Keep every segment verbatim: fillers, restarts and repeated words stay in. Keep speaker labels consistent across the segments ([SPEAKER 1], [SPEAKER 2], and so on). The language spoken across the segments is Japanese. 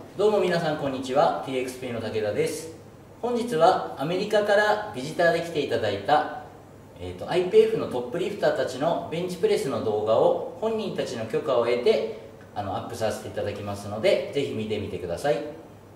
[SPEAKER 1] どうも皆さんこんにちは。 ティーエックスピー の武田です。本日はアメリカからビジターで来ていただいた、えー、と アイピーエフ のトップリフターたちのベンチプレスの動画を本人たちの許可を得てあのアップさせていただきますので、ぜひ見てみてください。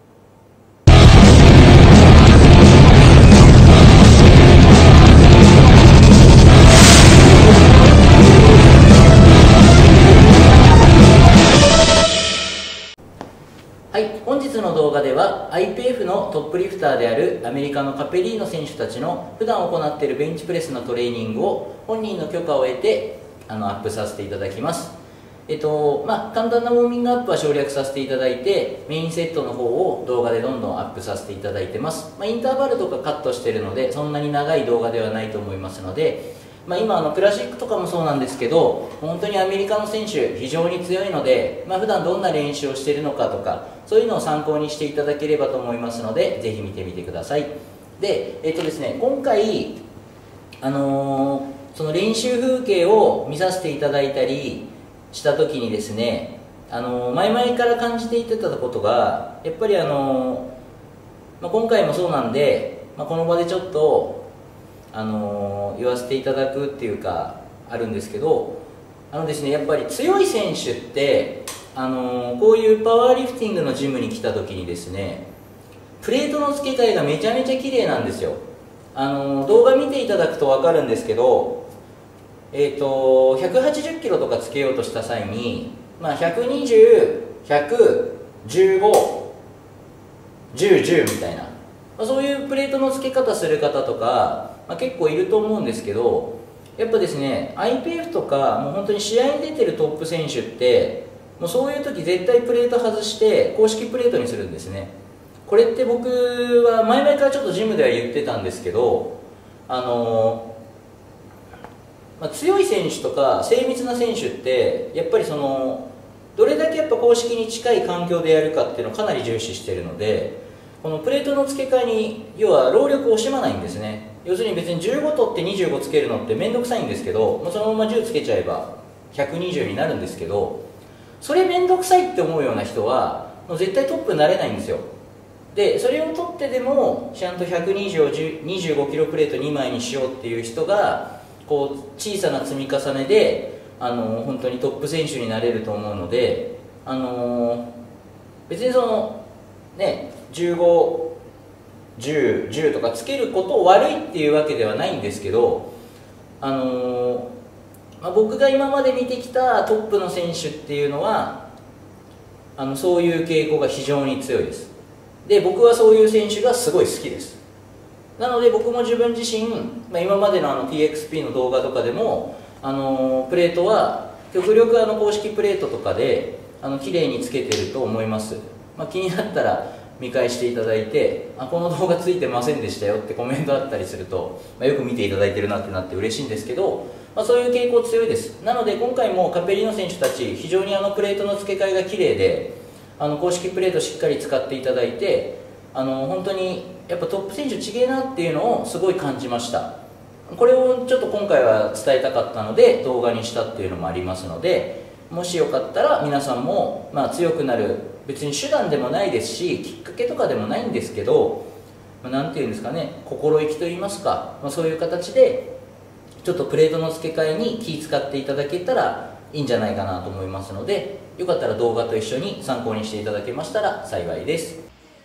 [SPEAKER 1] はい、本日の動画では アイピーエフ のトップリフターであるアメリカのカペリーノ選手たちの普段行っているベンチプレスのトレーニングを本人の許可を得てあのアップさせていただきます。えっとまあ、簡単なウォーミングアップは省略させていただいて、メインセットの方を動画でどんどんアップさせていただいてます。まあ、インターバルとかカットしてるのでそんなに長い動画ではないと思いますので、まあ、今あのクラシックとかもそうなんですけど、本当にアメリカの選手非常に強いので、まあ、普段どんな練習をしているのかとかそういうのを参考にしていただければと思いますので、ぜひ見てみてください。で、えっとですね、今回、あのー、その練習風景を見させていただいたりした時にですね、あのー、前々から感じていたことがやっぱりあのーまあ、今回もそうなんで、まあ、この場でちょっとあのー、言わせていただくっていうかあるんですけど、あのですね、やっぱり強い選手ってあのー、こういうパワーリフティングのジムに来た時にですね、プレートの付け替えがめちゃめちゃ綺麗なんですよ。あのー、動画見ていただくと分かるんですけど、えーとひゃくはちじゅっキロとかつけようとした際に、まあ、ひゃくにじゅう、ひゃく、じゅうご、じゅう、じゅうみたいな、まあ、そういうプレートの付け方する方とか、まあ、結構いると思うんですけど、やっぱですね アイピーエフ とかもう本当に試合に出てるトップ選手ってもうそういう時絶対プレート外して公式プレートにするんですね。これって僕は前々からちょっとジムでは言ってたんですけど、あのまあ、強い選手とか精密な選手ってやっぱりそのどれだけやっぱ公式に近い環境でやるかっていうのをかなり重視しているので、このプレートの付け替えに要は労力を惜しまないんですね。要するに別にじゅうご取ってにじゅうごつけるのって面倒くさいんですけど、まあ、そのままじゅうつけちゃえばひゃくにじゅうになるんですけど、それ面倒くさいって思うような人はもう絶対トップになれないんですよ。でそれを取ってでもちゃんとひゃくにじゅうをにじゅうごキロプレートにまいにしようっていう人がこう小さな積み重ねであの本当にトップ選手になれると思うので、あの別にそのねじゅうご、じゅう、じゅうとかつけることを悪いっていうわけではないんですけど、あのまあ、僕が今まで見てきたトップの選手っていうのはあのそういう傾向が非常に強いです。で僕はそういう選手がすごい好きです。なので僕も自分自身、まあ、今までのあの ティーエックスピー の動画とかでもあのプレートは極力あの公式プレートとかであの綺麗につけてると思います。まあ、気になったら見返していただいて、あこの動画ついてませんでしたよってコメントあったりすると、まあ、よく見ていただいてるなってなって嬉しいんですけど、まあ、そういう傾向強いです。なので今回もカペリーノ選手たち非常にあのプレートの付け替えが綺麗で、あの公式プレートしっかり使っていただいて、あの本当にやっぱトップ選手ちげえなっていうのをすごい感じました。これをちょっと今回は伝えたかったので動画にしたっていうのもありますので、もしよかったら皆さんも、まあ、強くなる別に手段でもないですしきっかけとかでもないんですけど、まあ、なんていうんですかね、心意気といいますか、まあ、そういう形でちょっとプレートの付け替えに気使っていただけたらいいんじゃないかなと思いますので、よかったら動画と一緒に参考にしていただけましたら幸いです。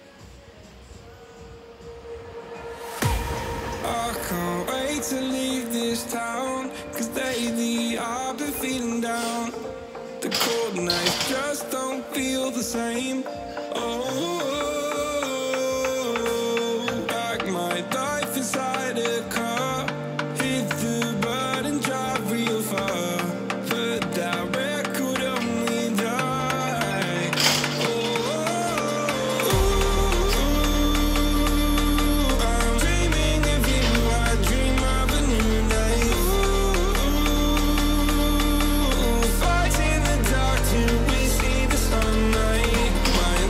[SPEAKER 2] To leave this town, 'cause lately I've been feeling down. The cold nights just don't feel the same. Oh, like my life inside a car, hit the button, drive real far, but that record only die. Oh, I'm dreaming of you, I dream of a new night. Fights in the dark till we see the sunlight. My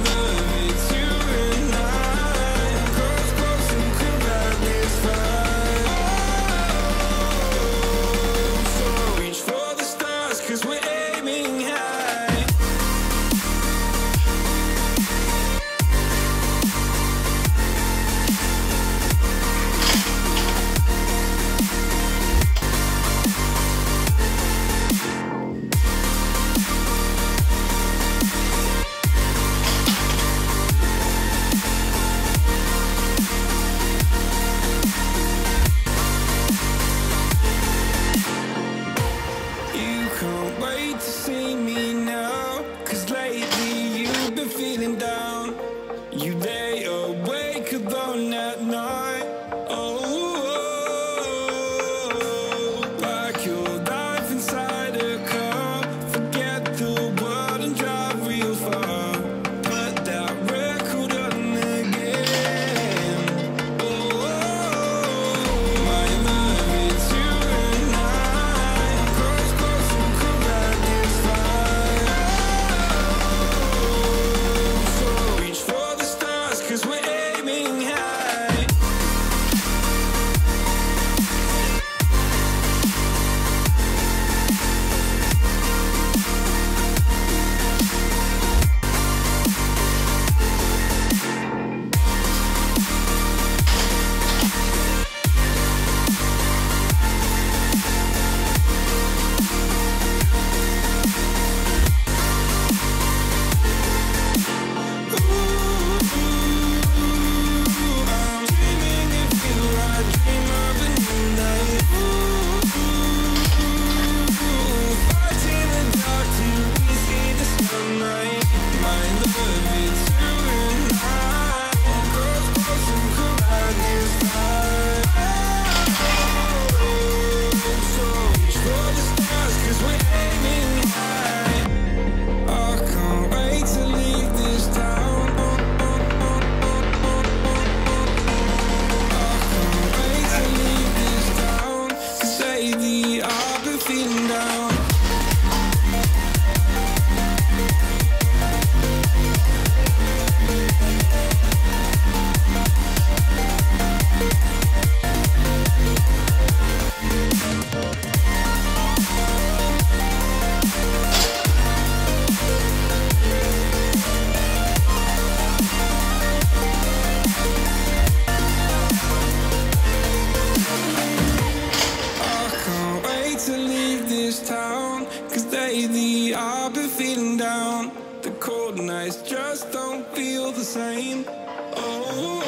[SPEAKER 2] don't feel the same. Oh,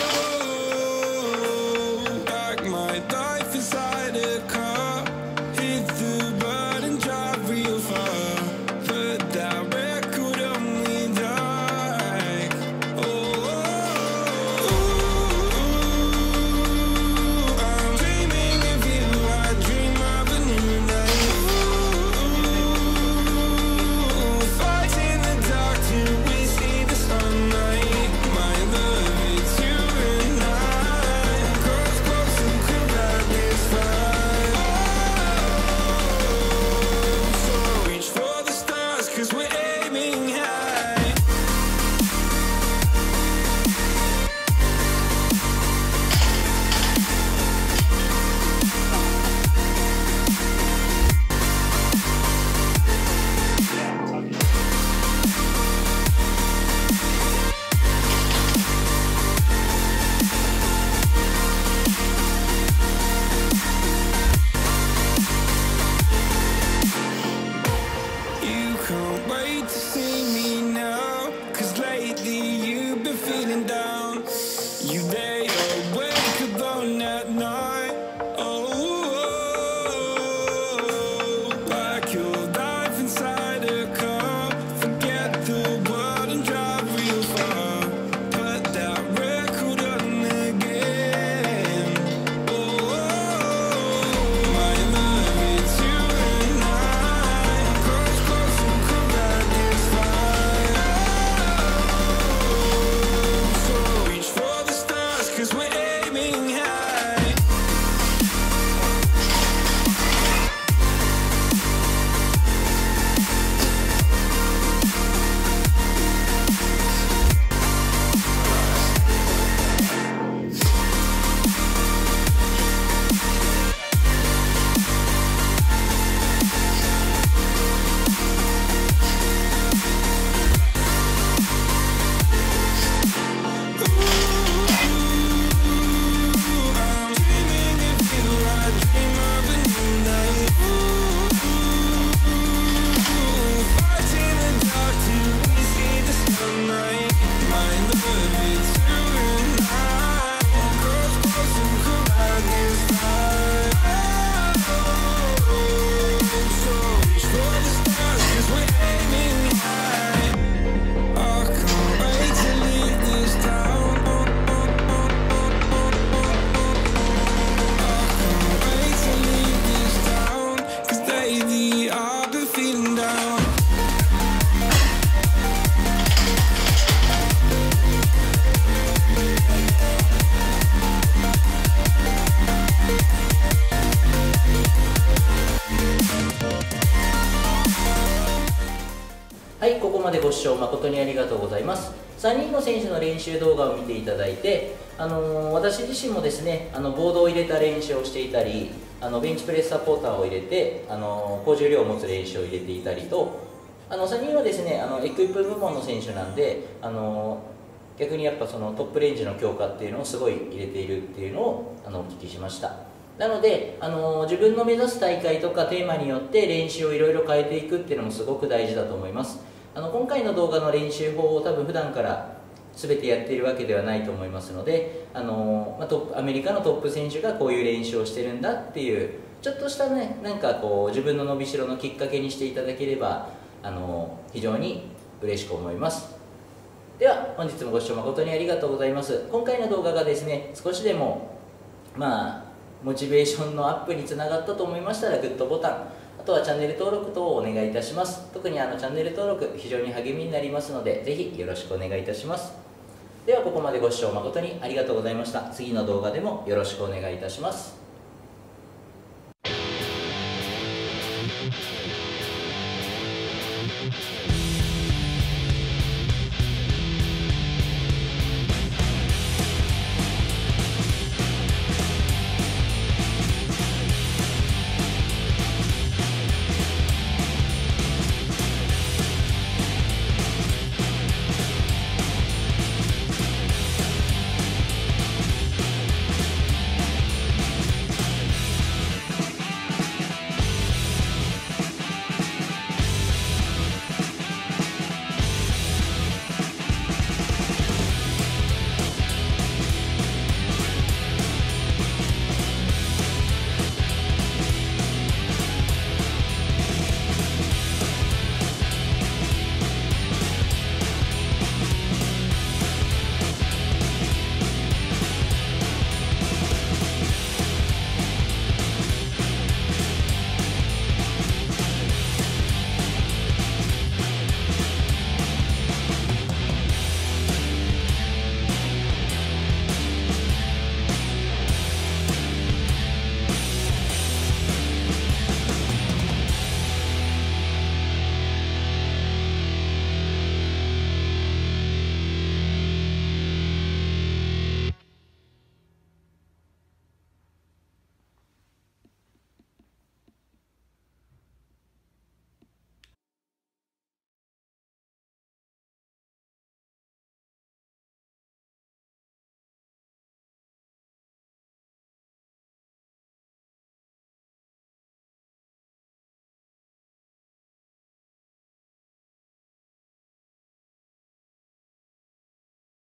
[SPEAKER 2] like my life inside a car, hit the button, drive real far, but that record only like, oh, I'm dreaming of you, I dream of a new life. Fight in the dark till we see the sunlight. My love, it's you and I. Cross close and could ride this fire. So reach for the stars, 'cause we're aiming high. You can't wait to see me now, 'cause lately you've been feeling down. You lay awake alone at night. Oh, like your life inside a car. Forget the world and drive real far. Put that record on again. Oh, my love, it's you and I. Cross close and could ride this fire. So reach for the stars, 'cause we're aiming high. I'm dreaming of you, I dream of a new life. Fight in the dark till we see the sunlight. My love, it's you and I. Cross close and could ride this fire. So reach for the stars, 'cause we're aiming high. I can't wait to leave this town. Can't wait to leave this town, 'cause lately I've been feeling down.
[SPEAKER 1] はい、ここまでご視聴誠にありがとうございます。さんにんの選手の練習動画を見ていただいて、あのー私自身もですね、あのボードを入れた練習をしていたり、あのベンチプレスサポーターを入れて、あのー高重量を持つ練習を入れていたりと、あのさんにんはですね、あのエクイプ部門の選手なんで、あのー逆にやっぱそのトップレンジの強化っていうのをすごい入れているっていうのをあのお聞きしました。なので、あの自分の目指す大会とかテーマによって練習をいろいろ変えていくっていうのもすごく大事だと思います。あの今回の動画の練習法を多分普段から全てやっているわけではないと思いますので、あの、まあ、トップアメリカのトップ選手がこういう練習をしてるんだっていうちょっとしたね、なんかこう自分の伸びしろのきっかけにしていただければ、あの非常に嬉しく思います。では本日もご視聴誠にありがとうございます。今回の動画がですね、少しでもまあモチベーションのアップにつながったと思いましたらグッドボタン、あとはチャンネル登録等をお願いいたします。特にあのチャンネル登録非常に励みになりますので、ぜひよろしくお願いいたします。ではここまでご視聴誠にありがとうございました。次の動画でもよろしくお願いいたします。